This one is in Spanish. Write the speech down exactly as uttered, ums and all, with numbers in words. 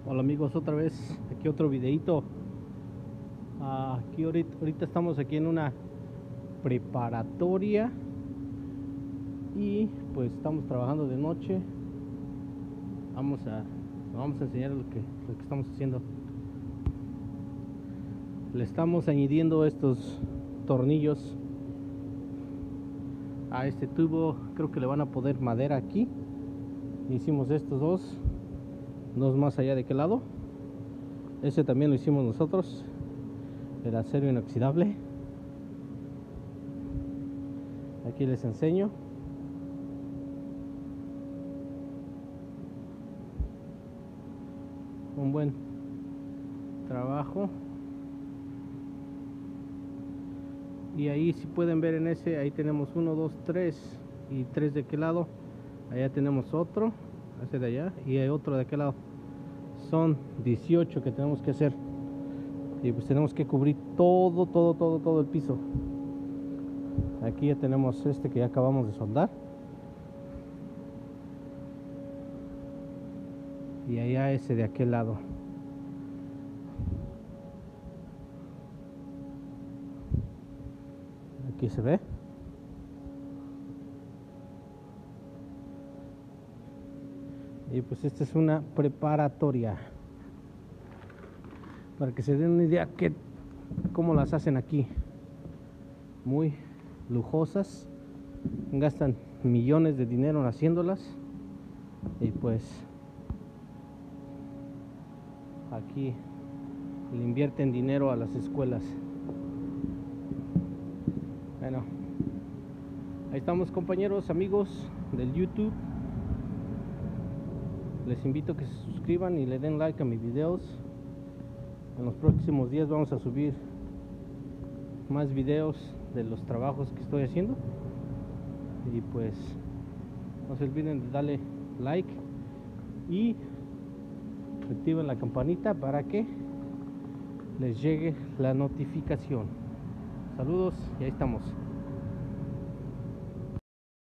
Hola amigos, otra vez aquí otro videito. Uh, aquí ahorita, ahorita estamos aquí en una preparatoria y pues estamos trabajando de noche. Vamos a vamos a enseñar lo que, lo que estamos haciendo. Le estamos añadiendo estos tornillos a este tubo. Creo que le van a poner madera aquí. Hicimos estos dos dos más allá de qué lado. Ese también lo hicimos nosotros, el acero inoxidable. Aquí les enseño. Un buen trabajo. Y ahí, si pueden ver en ese, ahí tenemos uno, dos, tres y tres de aquel lado. Allá tenemos otro, ese de allá, y hay otro de aquel lado. Son dieciocho que tenemos que hacer. Y pues tenemos que cubrir todo, todo, todo, todo el piso. Aquí ya tenemos este que ya acabamos de soldar. Y allá ese de aquel lado. Aquí se ve. Y pues esta es una preparatoria, para que se den una idea que cómo las hacen aquí. Muy lujosas, gastan millones de dinero haciéndolas. Y pues aquí le invierten dinero a las escuelas. Bueno, ahí estamos, compañeros, amigos del YouTube. Les invito a que se suscriban y le den like a mis videos. En los próximos días vamos a subir más videos de los trabajos que estoy haciendo. Y pues no se olviden de darle like y activen la campanita para que les llegue la notificación. Saludos y ahí estamos.